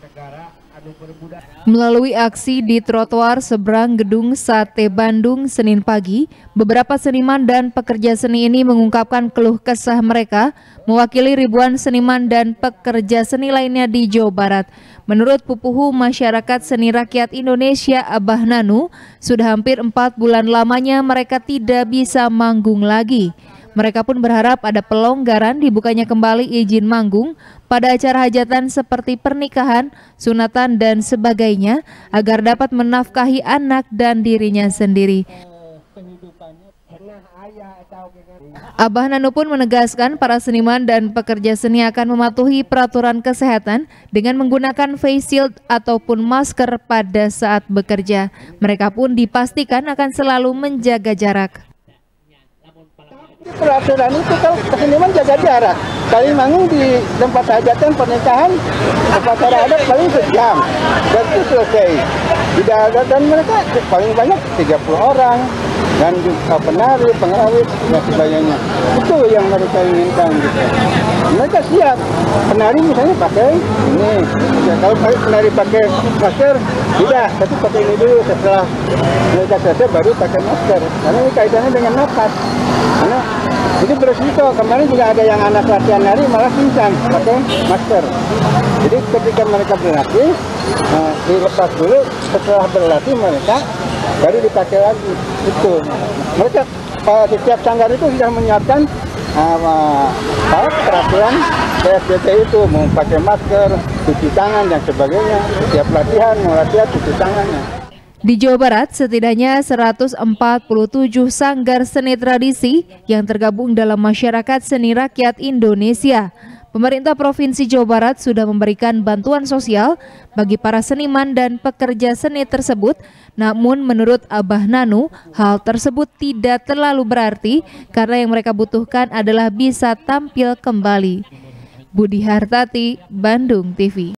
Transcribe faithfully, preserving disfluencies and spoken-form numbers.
Melalui aksi di trotoar seberang gedung Sate Bandung Senin pagi, beberapa seniman dan pekerja seni ini mengungkapkan keluh kesah mereka mewakili ribuan seniman dan pekerja seni lainnya di Jawa Barat. Menurut Pupuhu Masyarakat Seni Rakyat Indonesia Abah Nanu, sudah hampir empat bulan lamanya mereka tidak bisa manggung lagi. Mereka pun berharap ada pelonggaran dibukanya kembali izin manggung pada acara hajatan seperti pernikahan, sunatan, dan sebagainya agar dapat menafkahi anak dan dirinya sendiri. Abah Nanu pun menegaskan para seniman dan pekerja seni akan mematuhi peraturan kesehatan dengan menggunakan face shield ataupun masker pada saat bekerja. Mereka pun dipastikan akan selalu menjaga jarak. Peraturan itu kalau seniman jaga jarak, paling manggung di tempat hajatan pernikahan, upacara adat paling sejam, dan itu selesai. Tidak ada, dan mereka paling banyak tiga puluh orang, dan juga penari, pengrawit, dan sebagainya. Itu yang mereka inginkan. Gitu. Mereka siap, penari misalnya pakai ini, ya, kalau penari pakai masker, tidak, tapi pakai ini dulu, setelah mereka selesai baru pakai masker, karena ini kaitannya dengan nafas. Karena itu beresiko, kemarin juga ada yang anak latihan nari malah pingsan pakai masker. Jadi ketika mereka berlatih, nah, dilepas dulu, setelah berlatih mereka baru dipakai lagi. Itu mereka uh, setiap sanggar itu sudah menyiapkan uh, peraturan P S B B itu, mau pakai masker, cuci tangan dan sebagainya. Setiap latihan mau latihan cuci tangannya. Di Jawa Barat, setidaknya seratus empat puluh tujuh sanggar seni tradisi yang tergabung dalam Masyarakat Seni Rakyat Indonesia. Pemerintah Provinsi Jawa Barat sudah memberikan bantuan sosial bagi para seniman dan pekerja seni tersebut. Namun menurut Abah Nanu, hal tersebut tidak terlalu berarti karena yang mereka butuhkan adalah bisa tampil kembali. Budi Hartati, Bandung T V.